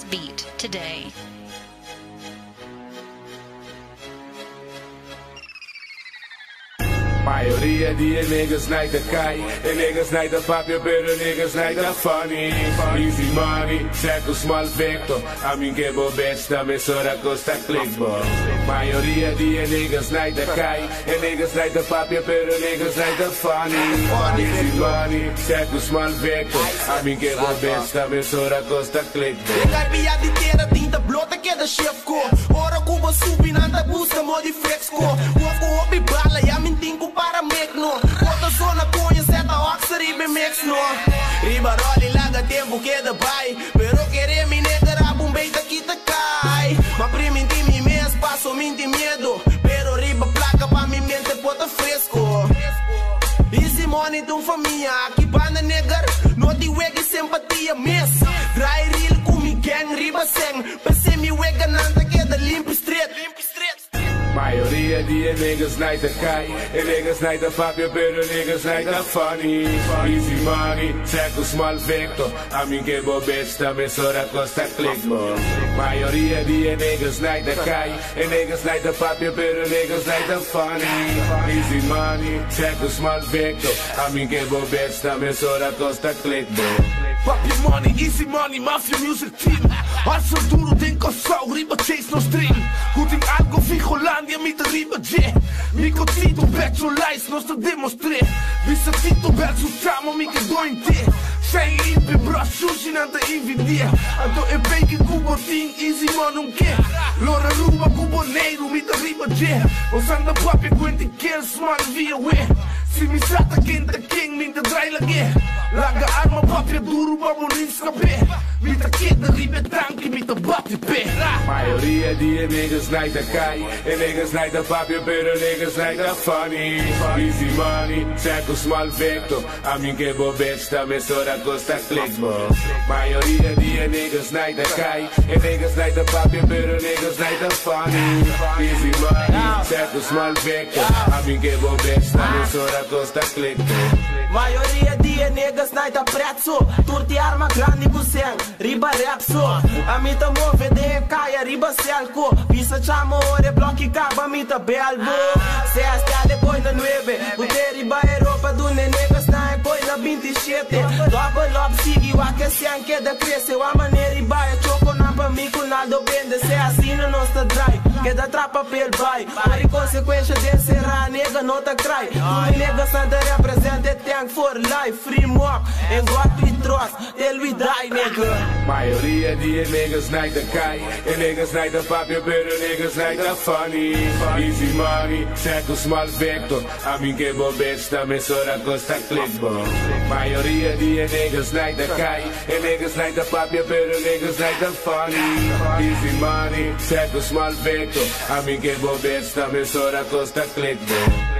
beat today. Maioria de niggas neita cai, e niggas neita papia, pero niggas neita funny. Easy money, certo small victor, a mim que bobesta, mesura costa clickball. Maioria de niggas neita cai, e niggas neita papia, pero niggas neita funny. Easy money, certo small victor, a mim que bobesta, mesura costa clickball. Pegar via inteira, tinta blota que é da chef co. Ora cuba subi, nada busca modi flex co. Woko obi bala, ya mintingo para make no. Outra zona conha, seta oxa, ribe mix no. Riba roli, laga tempo que da pai. Pero querer me negar a bombeita que te cai. Ma prima intimi mês, passo minti medo. Pero riba placa pa mi mente pota fresco. Easy money de família, aqui banda negar. No te wega simpatia mes. Dry real com mi gang, riba seng. Pensei mi wega nanta que da limpo street. Maioria de niggas neita cai, e niggas neita papia, pero niggas neita funny. Easy money, certo small victor, a mim que bobesta, mesura costa clickball. Maioria de niggas neita cai, e niggas neita papia, pero niggas neita funny. Easy money, certo small victor, a mim que bobesta, mesura costa clickball. Papi money, easy money, mafia music team. Alzo duro, tem console, riba chase no stream. Goed in algo fijo landia, mi te riba je. Mi cotito, Becholize, nos te demonstré. Bisatito, verso tramo, mi que do in te. Sem impe, bro, sushi, não te invidia. Ando e bake, cubo, ting, easy money, que. Lora ruba, cubo, neiro, mi te riba je. Osanda papi, quente, kills, man, via we. Se me trata quem tá quem, me te drai la guerra. Larga arma, papi, duro, vamos nem escapar. Me te queda, riba, tanque, me te bate pé. Maioria de niggas neita cai, e niggas neita papia, pero niggas neita funny. Easy money, certo small victor, a mim que bobesta, mesura costa clickball. Maioria de niggas neita cai, e niggas neita papia, pero niggas neita funny. Easy money, certo small victor, a mim que bobesta, mesura costa clickball. Maioria de niggas neita preto, turti arma grande buseng, riba rap so. A mim tá move de caia, riba selco. Visa chamo ore blocchi caba, mi tá belbo. Se hasta depois da 9, o ter riba é roupa do nenegas na depois na 27. Double up sigi, o aquecem que da cresce, o a maneira riba é choco na pa mi com nada bende. Se assim não nos tá dry, que da trapa pel bai. Por consequência de ser a nega não tá cry. Tu nega santa representa tank for life, free mock, enquanto e troço, ele we die nega. Maioria de niggas neita cai, e niggas neita papia, pero niggas neita funny. Easy money, certo small victor, a mim que bobesta, mesura costa clickball. Maioria de niggas neita cai, e niggas neita papia, pero niggas neita funny. Easy money, certo small victor, a mim que bobesta, mesura costa clickball.